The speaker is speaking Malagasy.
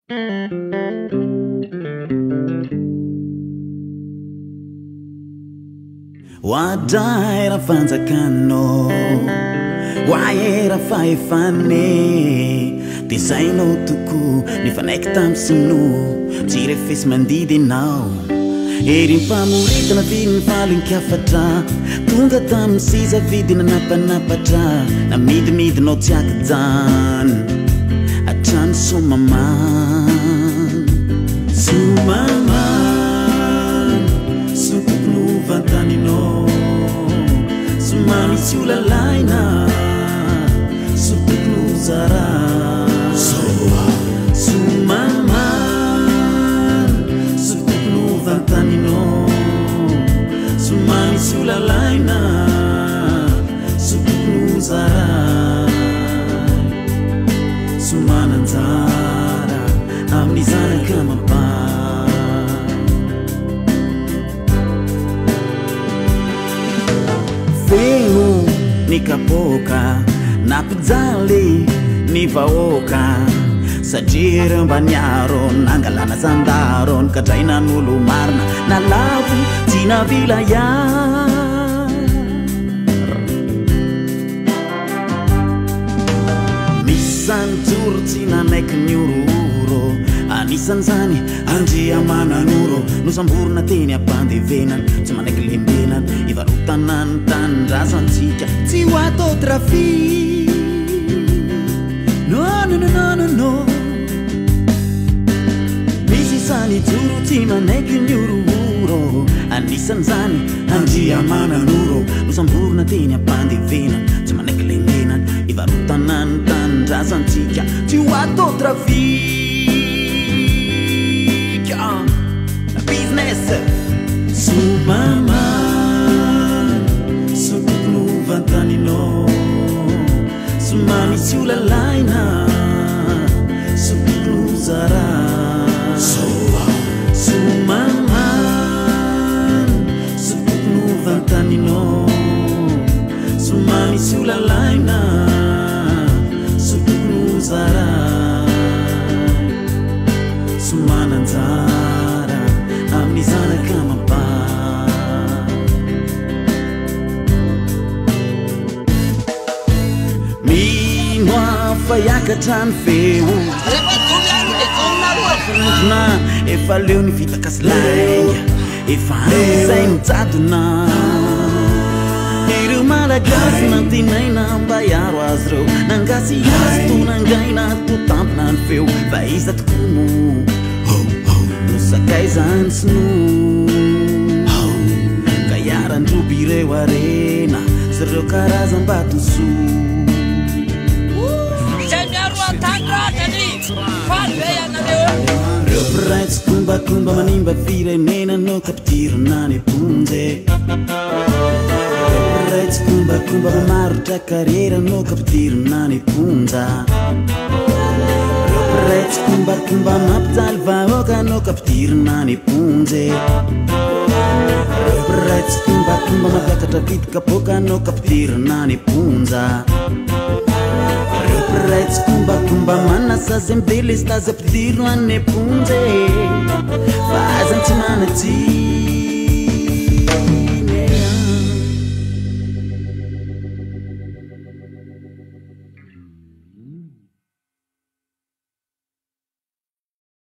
Wadai rafanzakano Waera faefane Desaino tuku Nifanaiky tam sinu Tsy refesy mandidy anao Ery mpamoritana vidiny falinkiafatra Tonga tam siza vidina napanapatra Namidimidinao tsy akijany Atrany somaman Somaman Sokokno vantaninao Somamy tsy olalaina Sokokno zara Somaman Sokokno vantaninao Somamy tsy olalaina Sokokno zara Somananjara amin'ny zanaka mapa Feno ny kapoka Napijaly ny vahoaka Satria ramba niaro Nangalana zandaro Kadraina n'olo marina Nalavo tsy navila Sanjuro tsy nanaiky ny ororo Anisan'izany Andriamanan'oro Nosamborona teny ampandevenany Tsy manaiky lembenany Ivarotana ny tanindrazantsika Tsy ho atao trafic No, no, no, no, no, no Misy isany joro tsy manaiky ny ororo Anisan'izany Andriamanan'oro Nosamborona teny ampandevenany Tsy manaiky lembenany Ivarotana ny tanindrazantsika Tsy ho atao trafic Business Somaman Sokokno vantaninao Somamy tsy olalaina Sokokno zara Somaman Sokokno vantaninao Somamy tsy olalaina Sokokno zara Somananjara amin'ny zanaka mapa Mino afa hiakatra ny feo Na efa leo ny vita kasilainga Efa an'izay mijadona Ireo malagasy nantinaina mba hiaro azy reo Nangasy azy to nangaina to tampina ny feo Fa iza tokono Nosakay zany sy no Ka hiarandroby ireo arena Sy ireo karazam-batoso Izay miaro an-tandragany Faly anareo Reo mpiray tsy kombakomba manimba firenena No kapitirana ny ponje Tsy kombakomba mamarotra karera No kapitirana ny ponja Tsy kombakomba mampijaly vahoaka No kapitirana ny ponje Tsy kombakomba mampiakatra vity kapoka No kapitirana ny ponja Tsy kombakomba manasa zay midele stazy ampidirana ny ponje Fa azany tsy manatsy